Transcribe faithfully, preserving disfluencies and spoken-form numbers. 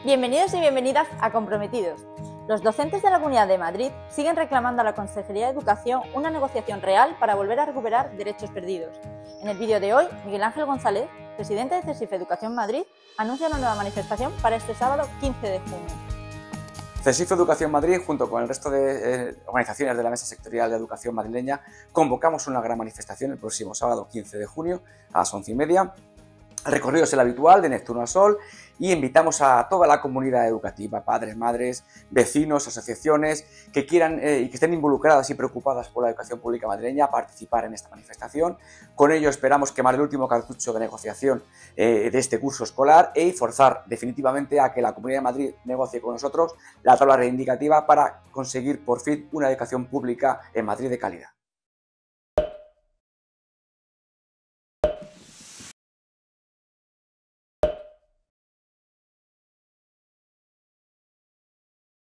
Bienvenidos y bienvenidas a Comprometidos. Los docentes de la Comunidad de Madrid siguen reclamando a la Consejería de Educación una negociación real para volver a recuperar derechos perdidos. En el vídeo de hoy, Miguel Ángel González, presidente de CESIF Educación Madrid, anuncia una nueva manifestación para este sábado quince de junio. CESIF Educación Madrid, junto con el resto de eh, organizaciones de la Mesa Sectorial de Educación madrileña, convocamos una gran manifestación el próximo sábado quince de junio a las once y media. El recorrido es el habitual, de Neptuno al Sol, y invitamos a toda la comunidad educativa, padres, madres, vecinos, asociaciones, que quieran eh, y que estén involucradas y preocupadas por la educación pública madrileña a participar en esta manifestación. Con ello esperamos quemar el último cartucho de negociación eh, de este curso escolar y forzar definitivamente a que la Comunidad de Madrid negocie con nosotros la tabla reivindicativa para conseguir por fin una educación pública en Madrid de calidad.